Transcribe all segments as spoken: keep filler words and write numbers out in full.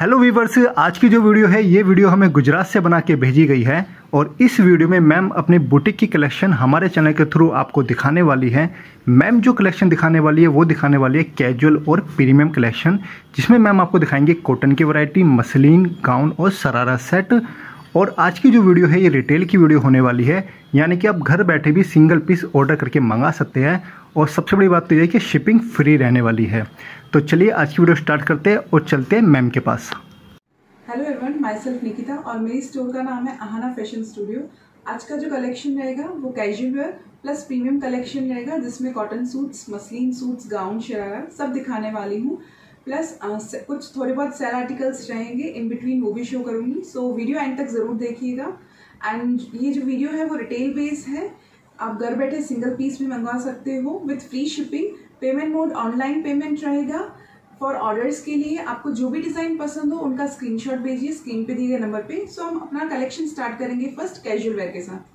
Hello viewers, आज की जो वीडियो है ये वीडियो हमें गुजरात से बना के भेजी गई है और इस वीडियो में मैम अपने बुटीक की कलेक्शन हमारे चैनल के थ्रू आपको दिखाने वाली है। मैम जो कलेक्शन दिखाने वाली है वो दिखाने वाली है कैजुअल और प्रीमियम कलेक्शन, जिसमें मैम आपको दिखाएंगे कॉटन की वैरायटी, मसलिन, गाउन और शरारा सेट। और आज की जो वीडियो है ये रिटेल की वीडियो होने वाली है, यानी कि आप घर बैठे भी सिंगल पीस ऑर्डर करके मंगा सकते हैं और सबसे बड़ी बात तो ये है कि शिपिंग फ्री रहने वाली है। तो चलिए आज की वीडियो स्टार्ट करते हैं और चलते हैं मैम के पास। Hello everyone, myself Nikita और मेरी स्टोर का नाम है आहाना फैशन स्टूडियो। आज का जो कलेक्शन रहेगा वो casual wear plus premium collection रहेगा, जिसमें cotton suits, muslin suits, gown, sharara सब दिखाने वाली हूँ। प्लस कुछ थोड़े बहुत सेल आर्टिकल्स रहेंगे इन बिटवीन, वो भी शो करूँगी। सो वीडियो एंड तक ज़रूर देखिएगा। एंड ये जो वीडियो है वो रिटेल बेस्ड है, आप घर बैठे सिंगल पीस भी मंगवा सकते हो with free shipping. Payment mode online payment रहेगा। फॉर ऑर्डर्स के लिए आपको जो भी डिज़ाइन पसंद हो उनका स्क्रीनशॉट भेजिए स्क्रीन पे दिए गए नंबर पे। सो हम अपना कलेक्शन स्टार्ट करेंगे फर्स्ट कैजुअल वेयर के साथ।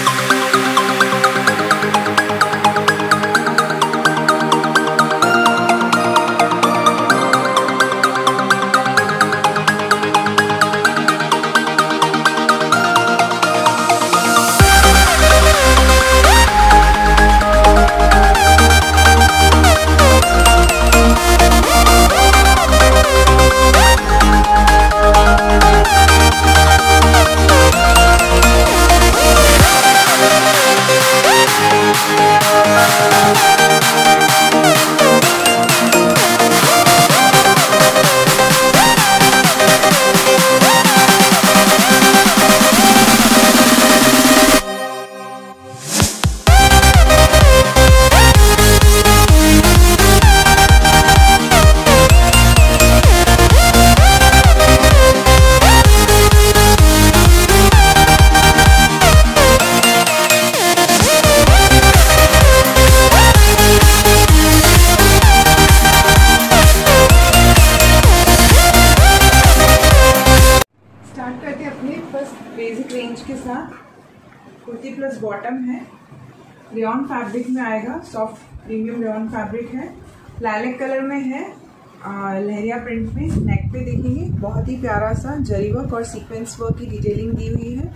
बेसिक रेंज के साथ कुर्ती प्लस बॉटम है, रेयॉन फैब्रिक में आएगा, सॉफ्ट प्रीमियम रेयॉन फैब्रिक है, लाइलेक कलर में है, लहरिया प्रिंट में। नेक पे देखेंगे बहुत ही प्यारा सा जरी वर्क और सीक्वेंस वर्क की डिटेलिंग दी हुई है।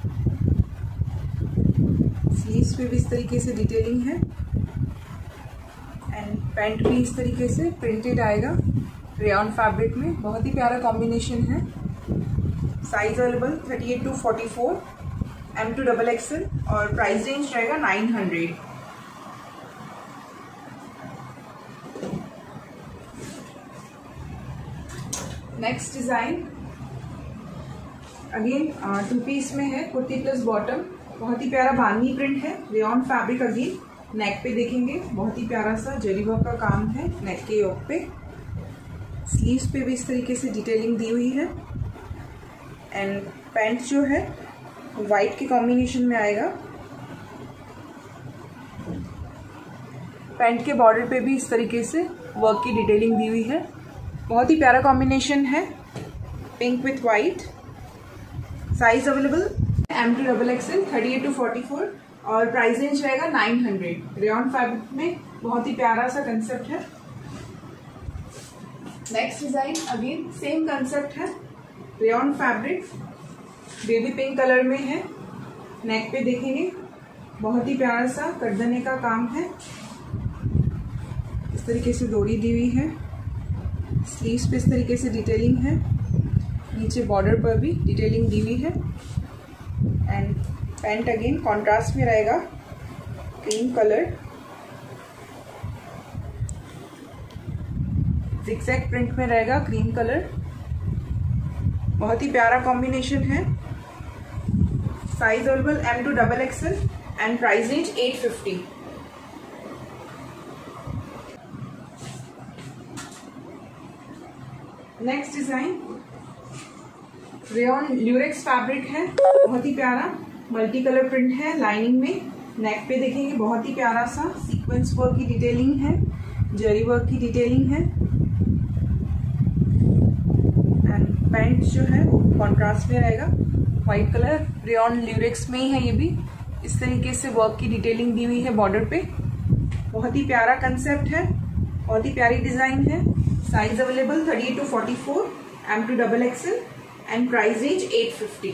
स्लीव्स पे भी इस तरीके से डिटेलिंग है एंड पैंट भी इस तरीके से प्रिंटेड आएगा रेयॉन फैब्रिक में। बहुत ही प्यारा कॉम्बिनेशन है। Size available thirty eight to forty four, M to double XL और प्राइस रेंज रहेगा nine hundred. Next design again two piece में है, कुर्ती प्लस बॉटम, बहुत ही प्यारा बांधनी प्रिंट है, रेयॉन फैब्रिक। अगेन नेक पे देखेंगे बहुत ही प्यारा सा जरी वर्क का काम है नेक के योक पे। स्लीव्स पे भी इस तरीके से डिटेलिंग दी हुई है एंड पैंट जो है वाइट के कॉम्बिनेशन में आएगा। पैंट के बॉर्डर पे भी इस तरीके से वर्क की डिटेलिंग दी हुई है। बहुत ही प्यारा कॉम्बिनेशन है, pink with white. Size available M to double XL, thirty eight to forty four और प्राइस रेंज रहेगा नाइन हंड्रेड। रेयॉन फैब्रिक में बहुत ही प्यारा सा कंसेप्ट है। Next design again same concept है, rayon fabric, baby pink colour में है। नेक पे देखेंगे बहुत ही प्यारा सा कटदने का काम है, इस तरीके से डोरी दी हुई है। स्लीव्स पे इस तरीके से डिटेलिंग है, नीचे बॉर्डर पर भी डिटेलिंग दी हुई है एंड पैंट अगेन कॉन्ट्रास्ट में रहेगा, क्रीम कलर, जिगजैग प्रिंट में रहेगा, क्रीम कलर। बहुत ही प्यारा कॉम्बिनेशन है। Size available M to double XL and price range eight fifty. Next design rayon lurex fabric है, बहुत ही प्यारा मल्टी कलर प्रिंट है लाइनिंग में। नेक पे देखेंगे बहुत ही प्यारा सा सीक्वेंस वर्क की डिटेलिंग है, जरी वर्क की डिटेलिंग है एंड पैंट जो है वो कॉन्ट्रास्ट में रहेगा, व्हाइट कलर, रेयॉन ल्यूरेक्स में ही है। ये भी इस तरीके से वर्क की डिटेलिंग दी हुई है बॉर्डर पे। बहुत ही प्यारा कंसेप्ट है, बहुत ही प्यारी डिजाइन है। Size available thirty eight to forty four M to double XL and price range eight fifty.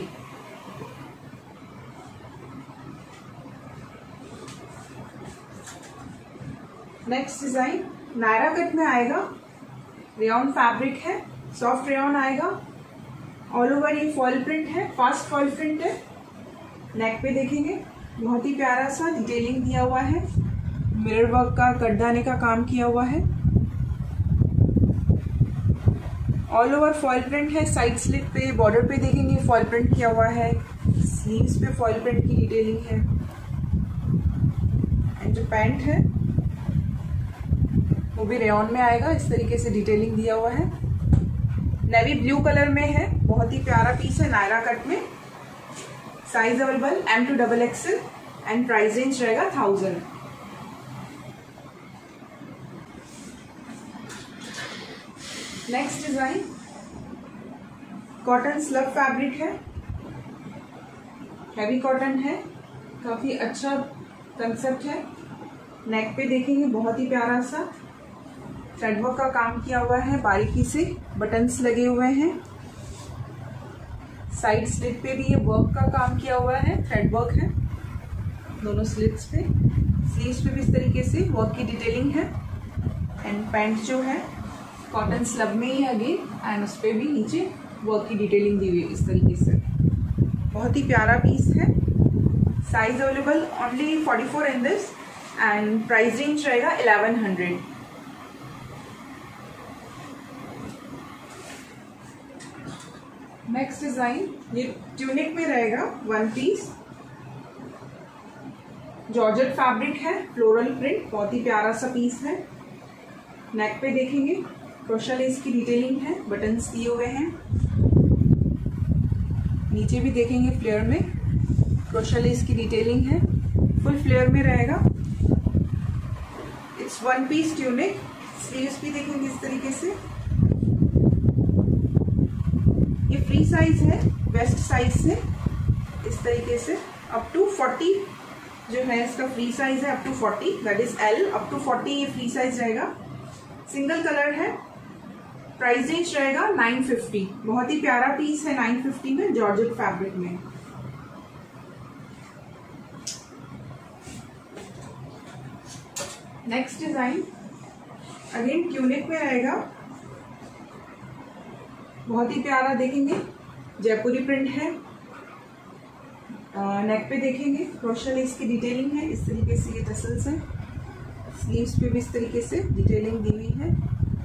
Next design Naira cut में आएगा, रेयॉन फैब्रिक है, सॉफ्ट रेयॉन आएगा, ऑल ओवर ये फॉल प्रिंट है, फास्ट फॉल प्रिंट है। Neck पे देखेंगे बहुत ही प्यारा सा डिटेलिंग दिया हुआ है, मिरर वर्क का कटदाने का काम किया हुआ है, ऑल ओवर फॉल प्रिंट है। साइड स्लिट पे बॉर्डर पे देखेंगे फॉल प्रिंट किया हुआ है, स्लीव्स पे फॉल प्रिंट की डिटेलिंग है। एंड जो पैंट है वो भी रेयॉन में आएगा, इस तरीके से डिटेलिंग दिया हुआ है, नेवी ब्लू कलर में है, बहुत ही प्यारा पीस है नायरा कट में। Size available M to double XL and price range रहेगा thousand. Next design cotton slub fabric है, हैवी कॉटन है, काफी अच्छा कंसेप्ट है। नेक पे देखेंगे बहुत ही प्यारा सा थ्रेड वर्क का काम किया हुआ है, बारीकी से बटन्स लगे हुए हैं। साइड स्लिट पे भी ये वर्क का काम किया हुआ है, थ्रेड वर्क है दोनों स्लिट्स पे। स्लीव्स पे भी इस तरीके से वर्क की डिटेलिंग है। एंड पैंट जो है कॉटन स्लब में ही अगेन, एंड उस पर भी नीचे वर्क की डिटेलिंग दी हुई है इस तरीके से। बहुत ही प्यारा पीस है। Size available only forty four in this and price range रहेगा इलेवन हंड्रेड। नेक्स्ट डिजाइन ये ट्यूनिक में रहेगा, वन पीस जॉर्जेट फैब्रिक है, फ्लोरल प्रिंट, बहुत ही प्यारा सा पीस है। नेक पे देखेंगे क्रोशा लेस की डिटेलिंग है, बटन्स दिए हुए हैं। नीचे भी देखेंगे फ्लेयर में क्रोशा लेस की डिटेलिंग है, फुल फ्लेयर में रहेगा। It's one piece tunic. Sleeves भी देखेंगे इस तरीके से। ये फ्री साइज है, वेस्ट साइज से इस तरीके से अप टू फोर्टी जो है इसका फ्री साइज है, up to forty, that is L, up to forty ये फ्री साइज रहेगा। सिंगल कलर है, प्राइस रेंज रहेगा नाइन फिफ्टी। बहुत ही प्यारा पीस है नाइन फिफ्टी में, जॉर्जेट फैब्रिक में। नेक्स्ट डिजाइन अगेन ट्यूनिक में रहेगा, बहुत ही प्यारा देखेंगे, जयपुरी प्रिंट है। नेक पे देखेंगे क्रोशा लेस की डिटेलिंग है, इस तरीके से ये टसल्स है। स्लीव्स पे भी इस तरीके से डिटेलिंग दी हुई है।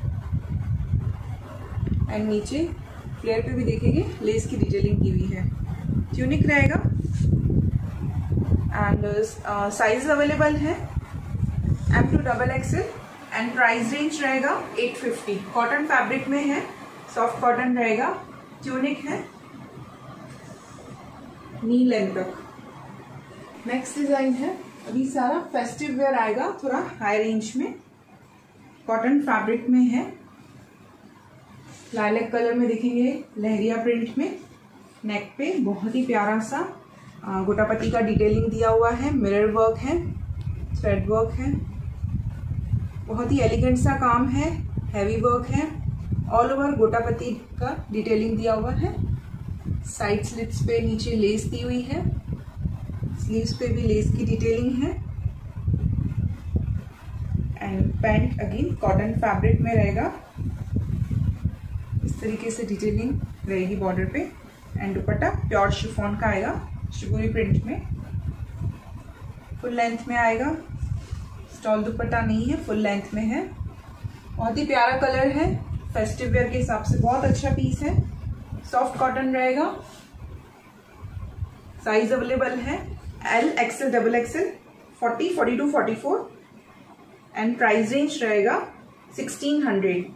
एंड नीचे फ्लेयर पे भी देखेंगे लेस की डिटेलिंग की हुई है। ट्यूनिक रहेगा एंड साइज अवेलेबल है M to double XL and price range रहेगा एट फिफ्टी। कॉटन फैब्रिक में है, सॉफ्ट कॉटन रहेगा, ट्यूनिक है नी लेंथ तक। नेक्स्ट डिजाइन है, अभी सारा फेस्टिव वेयर आएगा, थोड़ा हाई रेंज में, कॉटन फैब्रिक में है, लाइलैक कलर में देखेंगे, लहरिया प्रिंट में। नेक पे बहुत ही प्यारा सा गोटापत्ती का डिटेलिंग दिया हुआ है, मिरर वर्क है, थ्रेड वर्क है, बहुत ही एलिगेंट सा काम है, हैवी वर्क है, ऑल ओवर गोटापत्ती का डिटेलिंग दिया हुआ है। साइड स्लिट्स पे नीचे लेस दी हुई है, स्लीव्स पे भी लेस की डिटेलिंग है। And pant again cotton fabric में रहेगा, इस तरीके से डिटेलिंग रहेगी बॉर्डर पे। एंड दुपट्टा प्योर शिफॉन का आएगा, शिबोरी प्रिंट में, फुल लेंथ में आएगा, स्टॉल दुपट्टा नहीं है, फुल लेंथ में है। बहुत ही प्यारा कलर है, फेस्टिव वेयर के हिसाब से बहुत अच्छा पीस है। सॉफ्ट कॉटन रहेगा, साइज अवेलेबल है L, XL, double XL, forty, forty two, forty four and price range रहेगा सिक्सटीन हंड्रेड।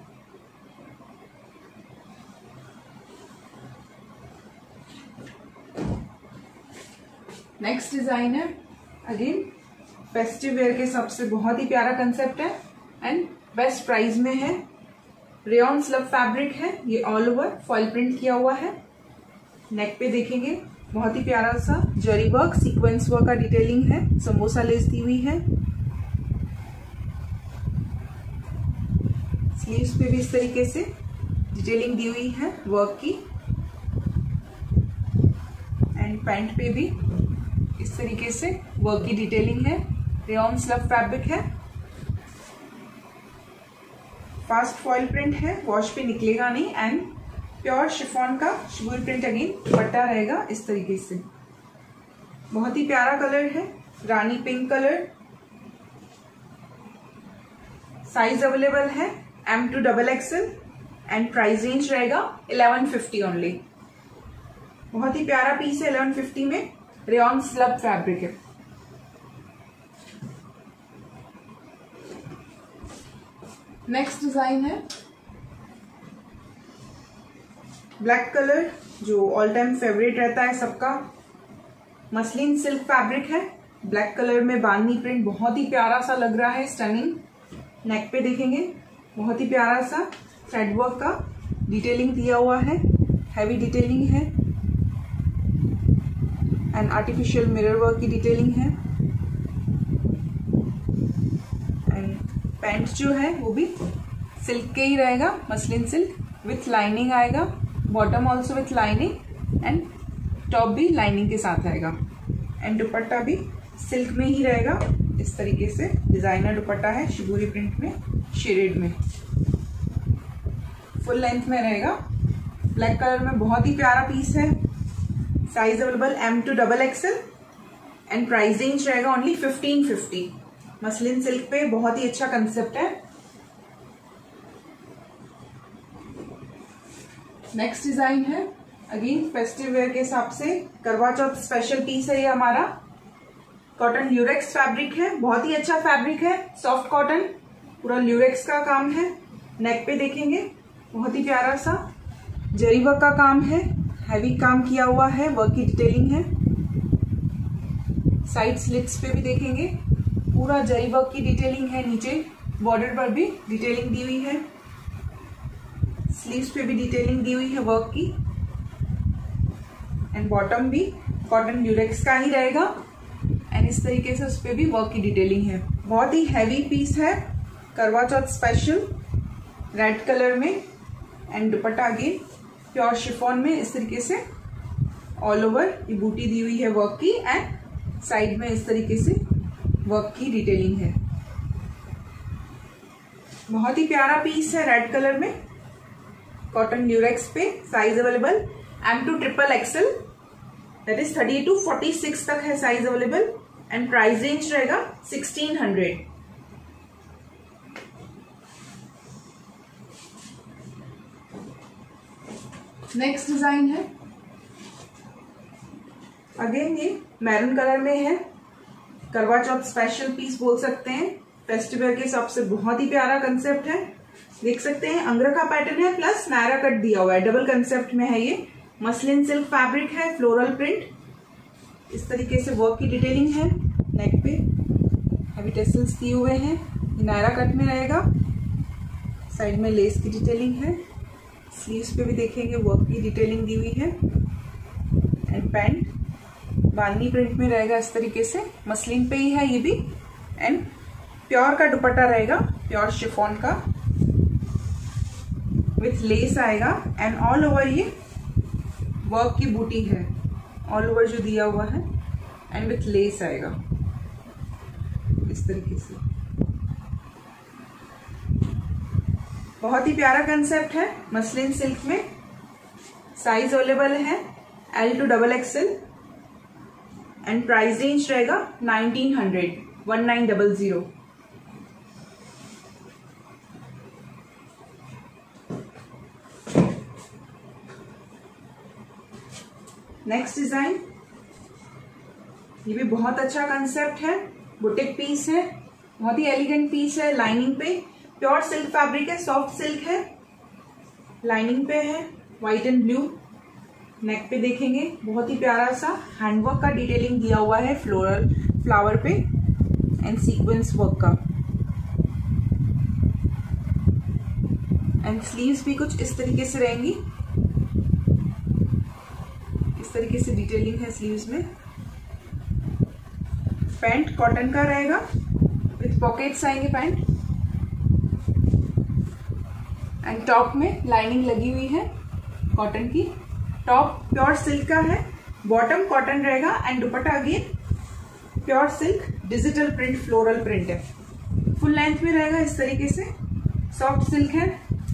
नेक्स्ट डिजाइन है अगेन फेस्टिव वेयर के हिसाब से बहुत ही प्यारा कंसेप्ट है एंड बेस्ट प्राइस में है। रेयॉन स्लब फैब्रिक है, ये ऑल ओवर फॉइल प्रिंट किया हुआ है। नेक पे देखेंगे बहुत ही प्यारा सा जरी वर्क, सीक्वेंस वर्क का डिटेलिंग है, समोसा लेस दी हुई है। स्लीव्स पे भी इस तरीके से डिटेलिंग दी हुई है वर्क की। एंड पैंट पे भी इस तरीके से वर्क की डिटेलिंग है। रेयॉन स्लब फैब्रिक है, फास्ट फॉइल प्रिंट है, वॉश पे निकलेगा नहीं। एंड प्योर शिफॉन का शिबोरी प्रिंट अगेन दुपट्टा रहेगा इस तरीके से। बहुत ही प्यारा कलर है, rani pink colour. Size available है M to double XL and price range रहेगा इलेवन फिफ्टी ओनली। बहुत ही प्यारा पीस है, इलेवन फिफ्टी में रेयॉन स्लब फैब्रिक है। नेक्स्ट डिजाइन है ब्लैक कलर, जो ऑल टाइम फेवरेट रहता है सबका। मसलिन सिल्क फैब्रिक है, ब्लैक कलर में बांधनी प्रिंट बहुत ही प्यारा सा लग रहा है, स्टनिंग। नेक पे देखेंगे बहुत ही प्यारा सा थ्रेड वर्क का डिटेलिंग दिया हुआ है, हैवी डिटेलिंग है। एंड आर्टिफिशियल मिरर वर्क की डिटेलिंग है। एंड पैंट जो है वो भी सिल्क के ही रहेगा, मसलिन सिल्क विथ लाइनिंग आएगा, bottom also with lining and top भी लाइनिंग के साथ आएगा। एंड दुपट्टा भी सिल्क में ही रहेगा इस तरीके से। डिजाइनर दुपट्टा है शिबोरी प्रिंट में, शेडेड में, फुल लेंथ में रहेगा। ब्लैक कलर में बहुत ही प्यारा पीस है। Size available M to double XL and price range रहेगा only fifteen fifty. Muslin silk पे बहुत ही अच्छा कंसेप्ट है। नेक्स्ट डिजाइन है अगेन फेस्टिव वेयर के हिसाब से, करवा चौथ स्पेशल पीस है ये हमारा। कॉटन ल्यूरेक्स फैब्रिक है, बहुत ही अच्छा फैब्रिक है, सॉफ्ट कॉटन, पूरा ल्यूरेक्स का काम है। नेक पे देखेंगे बहुत ही प्यारा सा जरी वर्क का काम है, हैवी काम किया हुआ है, वर्क की डिटेलिंग है। साइड स्लिट्स पे भी देखेंगे पूरा जरी वर्क की डिटेलिंग है, नीचे बॉर्डर पर भी डिटेलिंग दी हुई है, स्लीव्स पे भी डिटेलिंग दी हुई है वर्क की। एंड बॉटम भी कॉटन ल्यूरेक्स का ही रहेगा एंड इस तरीके से उस पे भी वर्क की डिटेलिंग है। बहुत ही हैवी पीस है, Karva Chauth special, red colour में। And dupatta again pure chiffon में इस तरीके से ऑल ओवर ये बूटी दी हुई है वर्क की। एंड साइड में इस तरीके से वर्क की डिटेलिंग है। बहुत ही प्यारा पीस है रेड कलर में, कॉटन ल्यूरेक्स पे। Size available M to triple XL, that is thirty to forty six तक है size available. And price range रहेगा सिक्सटीन हंड्रेड। नेक्स्ट डिजाइन है अगेन ये मैरून कलर में है, करवा चौथ स्पेशल पीस बोल सकते हैं। फेस्टिवल के हिसाब से बहुत ही प्यारा कंसेप्ट है। देख सकते हैं अंग्रा का पैटर्न है प्लस नायरा कट दिया हुआ है, डबल कंसेप्ट में है ये। मसलिन सिल्क फैब्रिक है, फ्लोरल प्रिंट, इस तरीके से वर्क की डिटेलिंग है। नेक पे हैवी टेसल्स दिए हुए हैं, नायरा कट में रहेगा। साइड में लेस की डिटेलिंग है, स्लीव्स पे भी देखेंगे वर्क की डिटेलिंग दी हुई है। एंड पैंट बांधनी प्रिंट में रहेगा इस तरीके से, मसलिन पे ही है ये भी। एंड प्योर का दुपट्टा रहेगा, प्योर शिफॉन का विथ लेस आएगा। एंड ऑल ओवर ये वर्क की बूटी है, ऑल ओवर जो दिया हुआ है, एंड विथ लेस आएगा इस तरीके से। बहुत ही प्यारा कंसेप्ट है मसलिन सिल्क में। साइज अवेलेबल है L to double XL and price range रहेगा nineteen hundred, one nine double zero. Next design, ये भी बहुत अच्छा कंसेप्ट है, बुटीक पीस है, बहुत ही एलिगेंट पीस है। लाइनिंग पे प्योर सिल्क फैब्रिक है, सॉफ्ट सिल्क है, लाइनिंग पे है व्हाइट एंड ब्लू। नेक पे देखेंगे बहुत ही प्यारा सा हैंडवर्क का डिटेलिंग दिया हुआ है, फ्लोरल फ्लावर पे एंड सीक्वेंस वर्क का। एंड स्लीव्स भी कुछ इस तरीके से रहेंगी, इस तरीके से डिटेलिंग है स्लीव्स में। पैंट कॉटन का रहेगा विथ पॉकेट्स आएंगे पैंट। एंड टॉप में लाइनिंग लगी हुई है कॉटन की। टॉप प्योर सिल्क का है, बॉटम कॉटन रहेगा and dupatta again pure silk digital print floral print है। फुल लेंथ में रहेगा इस तरीके से, सॉफ्ट सिल्क है।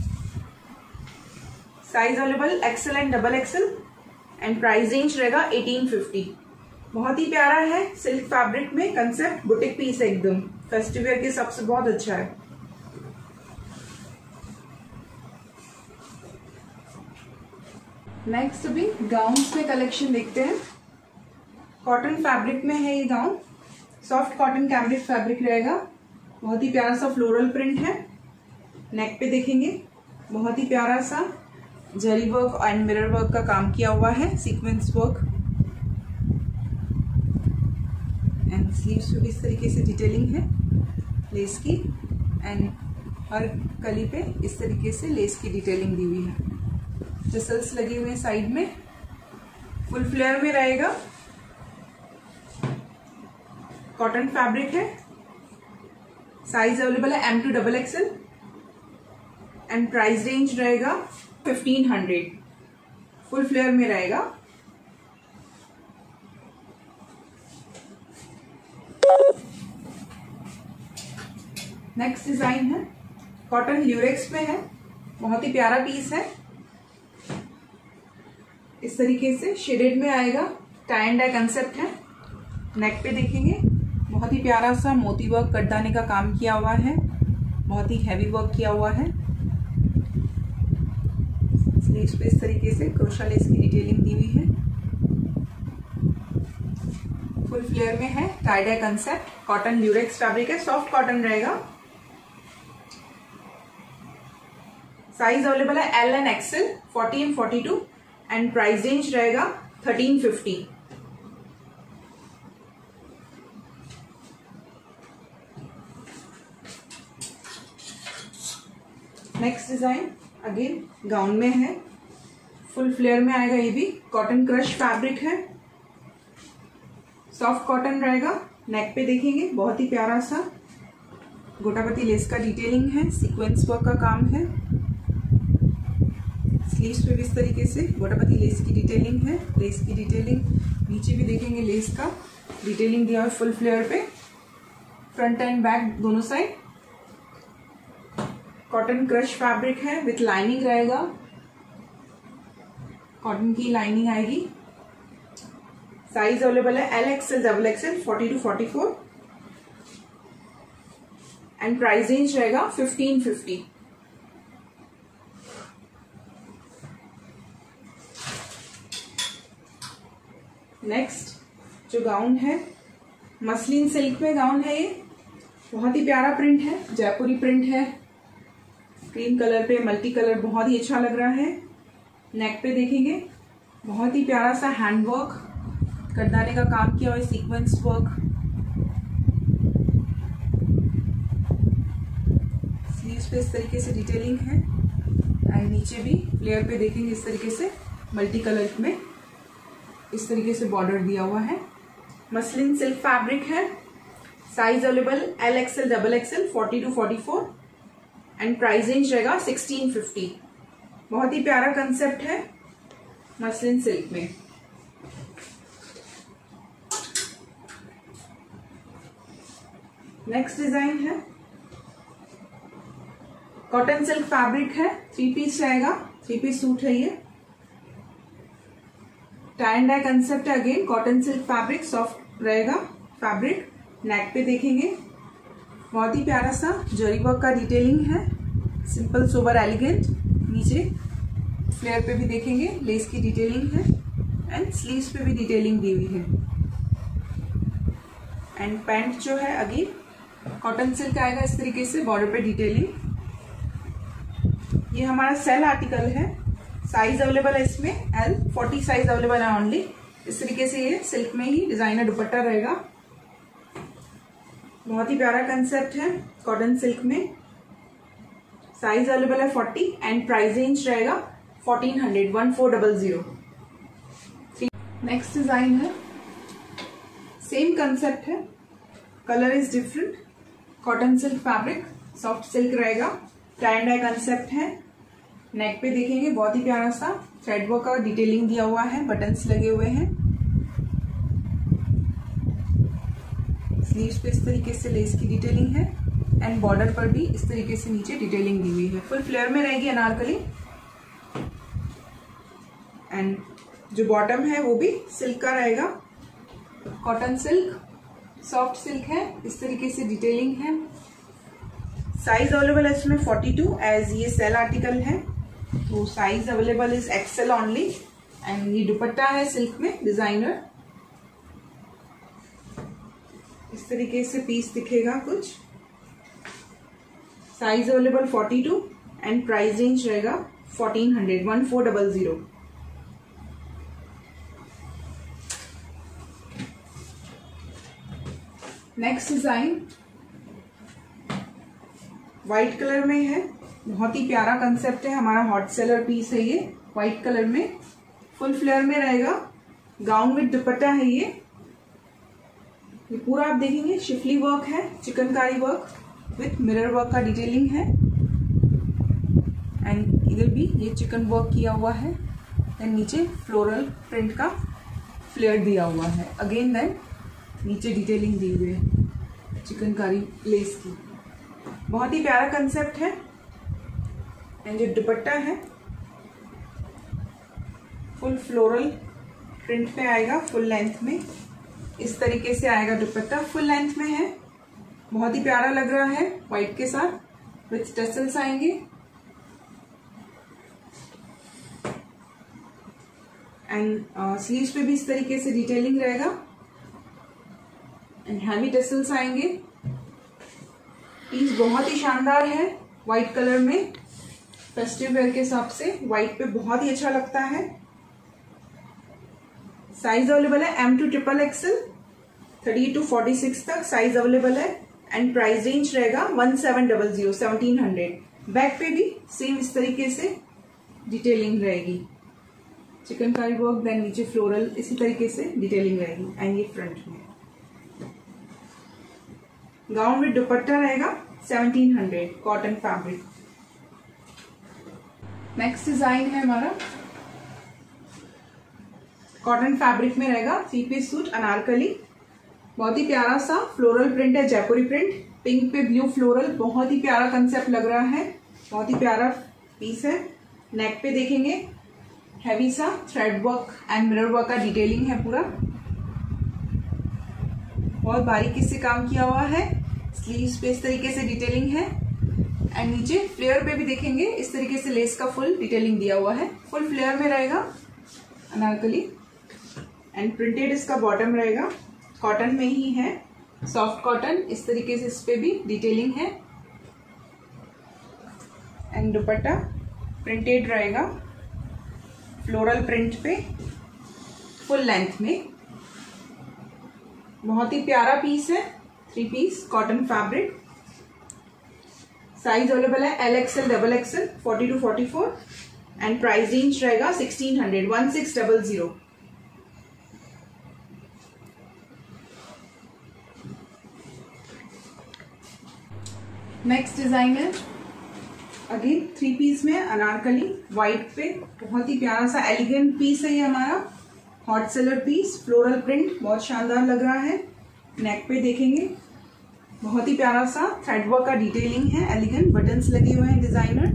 Size available XL and double XL and price range रहेगा एटीन फिफ्टी। बहुत ही प्यारा है, सिल्क फैब्रिक में कंसेप्ट बुटीक पीस है, एकदम फेस्टिव वेयर के हिसाब से बहुत अच्छा है। नेक्स्ट अभी गाउन्स में कलेक्शन देखते हैं। कॉटन फैब्रिक में है ये gown, soft cotton cambric fabric रहेगा। बहुत ही प्यारा सा फ्लोरल प्रिंट है। नेक पे देखेंगे बहुत ही प्यारा सा zari work and mirror work का काम किया हुआ है, सीक्वेंस वर्क एंड स्लीव्स पे भी इस तरीके से डिटेलिंग है लेस की एंड हर कली पे इस तरीके से लेस की डिटेलिंग दी हुई है। टसल्स लगे हुए हैं साइड में, फुल फ्लेयर में रहेगा। कॉटन फैब्रिक है, साइज अवेलेबल है M to double XL and price range रहेगा फिफ्टीन हंड्रेड। फुल फ्लेयर में रहेगा। नेक्स्ट डिजाइन है कॉटन ल्यूरेक्स में है, बहुत ही प्यारा पीस है। इस तरीके से शेडेड में आएगा, टाई एंड डाई कंसेप्ट है। नेक पे देखेंगे बहुत ही प्यारा सा मोती वर्क कटदाने का काम किया हुआ है, बहुत ही हैवी वर्क किया हुआ है। स्लीव्स पे इस तरीके से क्रोशा लेस की डिटेलिंग दी हुई है। फुल फ्लेयर में है, tie dye concept. Cotton lurex fabric है, सॉफ्ट कॉटन रहेगा। साइज अवेलेबल है L and XL, forty and forty two and price range रहेगा thirteen fifty. Next design again gown में है, फुल फ्लेयर में आएगा। ये भी कॉटन क्रश फैब्रिक है, सॉफ्ट कॉटन रहेगा। नेक पे देखेंगे बहुत ही प्यारा सा गोटापति लेस का डिटेलिंग है, सीक्वेंस वर्क का काम है। स्लीव्स पे भी इस तरीके से गोटापति लेस की डिटेलिंग है, लेस की डिटेलिंग। नीचे भी देखेंगे लेस का डिटेलिंग दिया है फुल फ्लेयर पे, फ्रंट एंड बैक दोनों साइड। कॉटन क्रश फैब्रिक है विथ लाइनिंग रहेगा, कॉटन की लाइनिंग आएगी। साइज अवेलेबल है L XL double XL, forty two forty four and price range रहेगा फिफ्टीन फिफ्टी। नेक्स्ट जो गाउन है मसलिन सिल्क में गाउन है, ये बहुत ही प्यारा प्रिंट है, जयपुरी प्रिंट है। क्रीम कलर पे मल्टी कलर बहुत ही अच्छा लग रहा है। नेक पे देखेंगे बहुत ही प्यारा सा हैंड वर्क करदाने का काम किया हुआ है, सीक्वेंस वर्क। स्लीव्स पे इस तरीके से डिटेलिंग है एंड नीचे भी फ्लेयर पे देखेंगे इस तरीके से मल्टी कलर में इस तरीके से बॉर्डर दिया हुआ है। मसलिन सिल्क फैब्रिक है, size available L XL double XL, forty two forty four and price range रहेगा सिक्सटीन फिफ्टी। बहुत ही प्यारा कंसेप्ट है मसलिन सिल्क में। नेक्स्ट डिजाइन है कॉटन सिल्क फैब्रिक है, थ्री पीस रहेगा, थ्री पीस सूट है ये। टाई एंड डाई कंसेप्ट है, again cotton silk fabric, soft रहेगा फैब्रिक। नेक पे देखेंगे बहुत ही प्यारा सा जरी वर्क का डिटेलिंग है, सिंपल सोबर एलिगेंट। नीचे फ्लेयर पे भी देखेंगे लेस की डिटेलिंग है एंड स्लीव्स पे भी डिटेलिंग दी हुई है। एंड पैंट जो है अगेन कॉटन सिल्क आएगा इस तरीके से, बॉर्डर पे डिटेलिंग। ये हमारा सेल आर्टिकल है, साइज अवेलेबल है इसमें एल, फोर्टी साइज अवेलेबल है ओनली। इस तरीके से ये सिल्क में ही डिजाइनर दुपट्टा रहेगा। बहुत ही प्यारा कंसेप्ट है कॉटन सिल्क में। साइज अवेलेबल है फोर्टी एंड प्राइस रेंज रहेगा fourteen hundred, one four double zero. Next design है, सेम कंसेप्ट है, colour is different. Cotton silk fabric, soft silk रहेगा, टाई एंड डाई कंसेप्ट है। Neck पे देखेंगे बहुत ही प्यारा सा थ्रेड वर्क का डिटेलिंग दिया हुआ है, बटन्स लगे हुए हैं। स्लीव्स पे इस तरीके से लेस की डिटेलिंग है एंड बॉर्डर पर भी इस तरीके से नीचे डिटेलिंग दी हुई है। फुल फ्लेयर में रहेगी अनारकली एंड जो बॉटम है वो भी सिल्क का रहेगा, कॉटन सिल्क, सॉफ्ट सिल्क है। इस तरीके से डिटेलिंग है। साइज अवेलेबल है इसमें फोर्टी टू, एज ये सेल आर्टिकल है तो size available is XL only. And ये दुपट्टा है सिल्क में डिजाइनर। इस तरीके से पीस दिखेगा कुछ। Size available forty two and price range रहेगा fourteen hundred, one four double zero. Next design white colour में है, बहुत ही प्यारा कंसेप्ट है, हमारा हॉट सेलर पीस है ये। व्हाइट कलर में फुल फ्लेयर में रहेगा, गाउन विद दुपट्टा है ये। ये पूरा आप देखेंगे शिफली वर्क है, chikankari work with mirror work का डिटेलिंग है एंड इधर भी ये चिकन वर्क किया हुआ है। देन नीचे फ्लोरल प्रिंट का फ्लेयर दिया हुआ है अगेन। देन नीचे डिटेलिंग दी हुई है चिकनकारी लेस की। बहुत ही प्यारा कंसेप्ट है एंड जो दुपट्टा है फुल फ्लोरल प्रिंट पे आएगा, फुल लेंथ में इस तरीके से आएगा दुपट्टा। फुल लेंथ में है, बहुत ही प्यारा लग रहा है व्हाइट के साथ विथ टसल्स आएंगे एंड स्लीव्स पे भी इस तरीके से डिटेलिंग रहेगा एंड हैवी टसल्स आएंगे। पीस बहुत ही शानदार है व्हाइट कलर में, फेस्टिव वेयर के हिसाब से व्हाइट पे बहुत ही अच्छा लगता है। साइज अवेलेबल है M to triple XL, thirty to forty six तक साइज अवेलेबल है एंड प्राइस रेंज रहेगा one seven double zero, seventeen hundred. Back पे भी सेम इस तरीके से डिटेलिंग रहेगी, चिकनकारी वर्क, देन नीचे फ्लोरल, इसी तरीके से डिटेलिंग रहेगी एंड ये फ्रंट में। गाउन विद दुपट्टा रहेगा seventeen hundred, cotton fabric. Next design है हमारा कॉटन फैब्रिक में रहेगा, थ्री पीस सूट अनारकली। बहुत ही प्यारा सा फ्लोरल प्रिंट है, जयपुरी प्रिंट, पिंक पे ब्लू फ्लोरल, बहुत ही प्यारा कंसेप्ट लग रहा है, बहुत ही प्यारा पीस है। नेक पे देखेंगे हैवी सा thread work and mirror work का डिटेलिंग है पूरा, बहुत बारीकी से काम किया हुआ है। स्लीव्स पे इस तरीके से डिटेलिंग है एंड नीचे फ्लेयर पे भी देखेंगे इस तरीके से लेस का फुल डिटेलिंग दिया हुआ है। फुल फ्लेयर में रहेगा अनारकली एंड प्रिंटेड इसका बॉटम रहेगा, कॉटन में ही है, सॉफ्ट कॉटन। इस तरीके से इस पे भी डिटेलिंग है एंड दुपट्टा प्रिंटेड रहेगा फ्लोरल प्रिंट पे, फुल लेंथ में। बहुत ही प्यारा पीस है, three piece cotton fabric. Size available है L XL, double XL, forty two forty four and price range रहेगा sixteen hundred, one six double zero. Next design है अगेन थ्री पीस में Anarkali white पे, बहुत ही प्यारा सा एलिगेंट पीस है ये हमारा, hot seller piece, floral print बहुत शानदार लग रहा है। नेक पे देखेंगे बहुत ही प्यारा सा थ्रेड वर्क का डिटेलिंग है, एलिगेंट बटन्स लगे हुए हैं डिजाइनर।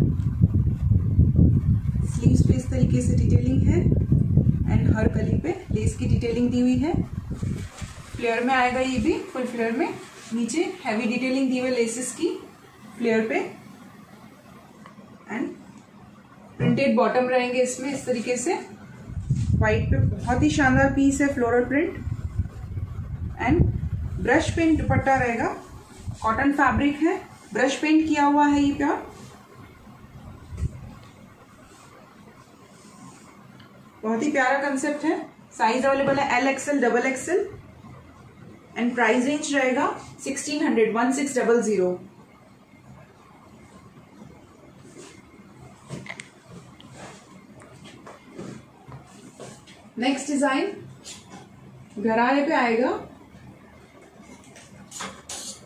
स्लीव्स पे इस तरीके से डिटेलिंग है एंड हर कली पे लेस की डिटेलिंग दी हुई है। फ्लेयर में आएगा ये भी, फुल फ्लेयर में, नीचे हैवी डिटेलिंग दी हुई लेसेस की फ्लेयर पे एंड प्रिंटेड बॉटम रहेंगे इसमें इस तरीके से। व्हाइट पे बहुत ही शानदार पीस है, floral print and brush paint dupatta रहेगा, कॉटन फैब्रिक है, ब्रश पेंट किया हुआ है ये प्योर। बहुत ही प्यारा कंसेप्ट है। साइज अवेलेबल है L XL, double XL and price range रहेगा sixteen hundred, one six double zero. Next design गरारे पे आएगा,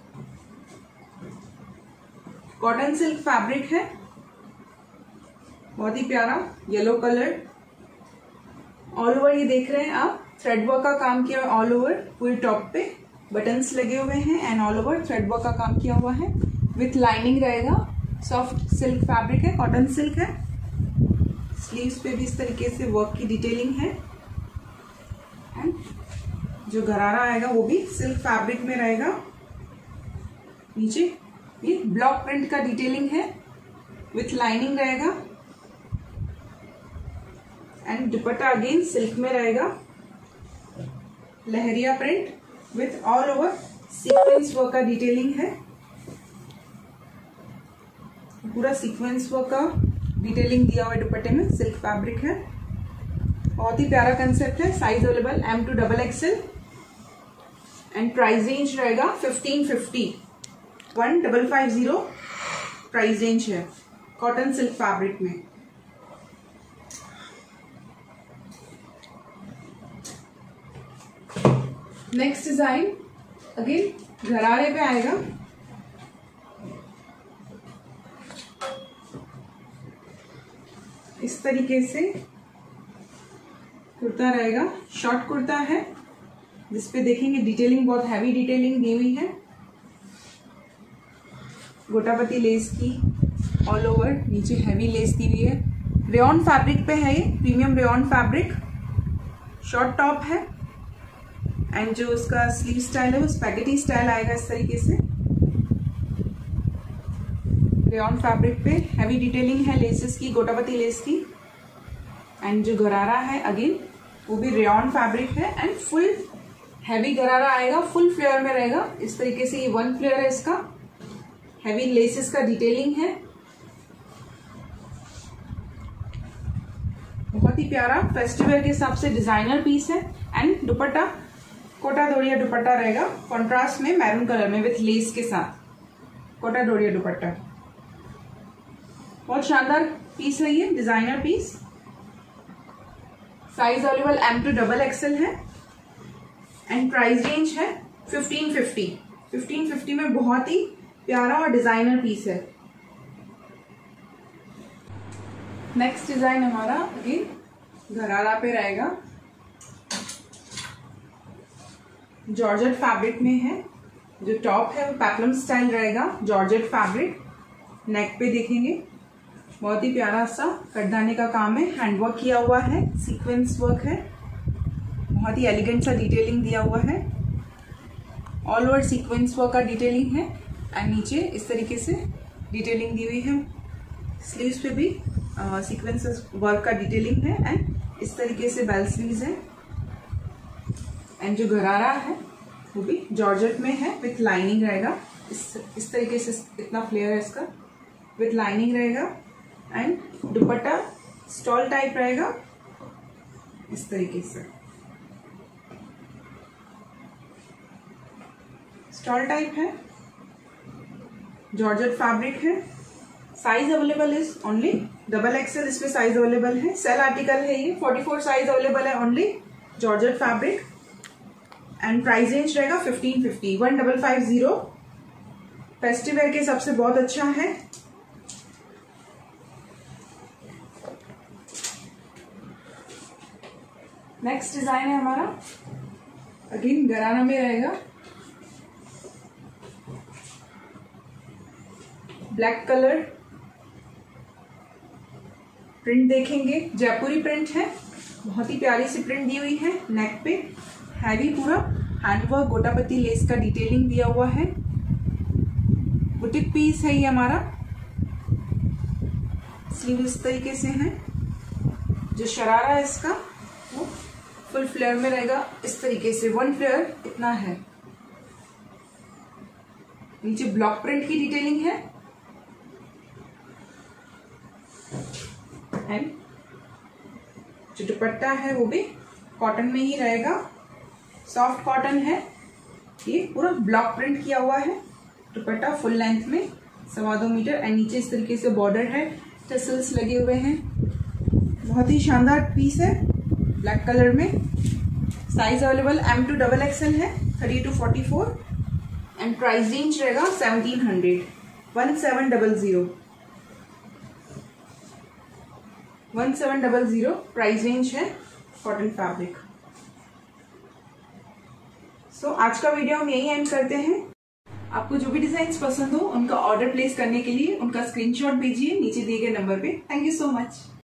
कॉटन सिल्क फैब्रिक है, बहुत ही प्यारा येलो कलर। ऑल ओवर ये देख रहे हैं आप, थ्रेड वर्क का काम किया ऑल ओवर, पूरे टॉप पे बटन्स लगे हुए हैं and all over thread work का काम किया हुआ है। विथ लाइनिंग रहेगा, सॉफ्ट सिल्क फैब्रिक है, कॉटन सिल्क है। स्लीव्स पे भी इस तरीके से वर्क की डिटेलिंग है एंड जो गरारा आएगा वो भी सिल्क फैब्रिक में रहेगा। नीचे ये ब्लॉक प्रिंट का डिटेलिंग है, विथ लाइनिंग रहेगा एंड दुपट्टा अगेन सिल्क में रहेगा। Leheriya print with all over sequence work का डिटेलिंग है, पूरा सीक्वेंस वर्क का डिटेलिंग दिया हुआ है दुपट्टे में, सिल्क फैब्रिक है। बहुत ही प्यारा कंसेप्ट है। Size available M to double XL and price range रहेगा fifteen fifty, one double five zero price range है, कॉटन सिल्क फैब्रिक में। नेक्स्ट डिजाइन अगेन गरारे पे आएगा। इस तरीके से कुर्ता रहेगा, शॉर्ट कुर्ता है जिसपे देखेंगे डिटेलिंग, बहुत हैवी डिटेलिंग दी हुई है। गोटापति लेस की ऑल ओवर, नीचे हैवी लेस दी हुई है। रेयॉन फैब्रिक पे है ये, premium rayon fabric. Short top है एंड जो उसका स्लीव स्टाइल है वो स्पैगेटी स्टाइल आएगा इस तरीके से। रेयॉन फैब्रिक पे हैवी डिटेलिंग है लेसेस की, गोटापति लेस की एंड जो गरारा है अगेन वो भी रेयॉन फैब्रिक है एंड फुल हैवी गरारा आएगा, फुल फ्लेयर में रहेगा इस तरीके से। ये वन फ्लेयर है इसका, हैवी लेसेस का डिटेलिंग है, बहुत ही प्यारा फेस्टिवल के हिसाब से डिजाइनर पीस है। एंड दुपट्टा कोटा डोरिया दुपट्टा रहेगा, कॉन्ट्रास्ट में मैरून कलर में विथ लेस के साथ कोटा डोरिया दुपट्टा। बहुत शानदार पीस है ये, designer piece. Size available M to double XL है एंड प्राइस रेंज है फिफ्टीन फिफ्टी। फिफ्टीन फिफ्टी में बहुत ही प्यारा और डिजाइनर पीस है। नेक्स्ट डिजाइन हमारा अगेन गरारा पे रहेगा, जॉर्जेट फैब्रिक में है। जो टॉप है वो पेप्लम स्टाइल रहेगा, जॉर्जेट फैब्रिक। नेक पे देखेंगे बहुत ही प्यारा सा कटदाने का काम है, हैंडवर्क किया हुआ है, सीक्वेंस वर्क है, बहुत ही एलिगेंट सा डिटेलिंग दिया हुआ है। ऑल ओवर सीक्वेंस वर्क का डिटेलिंग है एंड नीचे इस तरीके से डिटेलिंग दी हुई है। स्लीव्स पे भी सीक्वेंस वर्क का डिटेलिंग है एंड इस तरीके से बेल स्लीव्स है। एंड जो गरारा है वो भी जॉर्जेट में है, विथ लाइनिंग रहेगा। इस इस तरीके से इतना फ्लेयर है इसका, विथ लाइनिंग रहेगा एंड दुपट्टा स्टॉल टाइप रहेगा इस तरीके से। स्टॉल टाइप है, जॉर्जेट फैब्रिक है। Size available is only double XL, इसमें साइज अवेलेबल है। सेल आर्टिकल है ये, फोर्टी फोर साइज अवेलेबल है only, georgette fabric and price range रहेगा fifteen fifty, one double five zero. Festive wear के सबसे बहुत अच्छा है। नेक्स्ट डिजाइन है हमारा अगेन गरारा में रहेगा, ब्लैक कलर प्रिंट देखेंगे, जयपुरी प्रिंट है, बहुत ही प्यारी सी प्रिंट दी हुई है। नेक पे हैवी पूरा हैंडवर्क गोटापति लेस का डिटेलिंग दिया हुआ है। बुटीक पीस है ये हमारा। स्लीव इस तरीके से है, जो शरारा है इसका वो फुल फ्लेयर में रहेगा इस तरीके से, वन फ्लेयर इतना है। नीचे ब्लॉक प्रिंट की डिटेलिंग है एंड जो दुपट्टा है वो भी कॉटन में ही रहेगा, सॉफ्ट कॉटन है। ये पूरा ब्लॉक प्रिंट किया हुआ है, दुपट्टा फुल लेंथ में सवा दो मीटर एंड नीचे इस तरीके से बॉर्डर है, टसल्स लगे हुए हैं। बहुत ही शानदार पीस है ब्लैक कलर में। Size available M to double XL है, thirty to forty four and price range रहेगा seventeen hundred, one seven double zero. One seven double zero price range है कॉटन फैब्रिक। सो so, आज का video हम यही and करते हैं। आपको जो भी डिजाइन पसंद हो उनका ऑर्डर प्लेस करने के लिए उनका स्क्रीनशॉट भेजिए नीचे दिए गए नंबर पे। Thank you so much.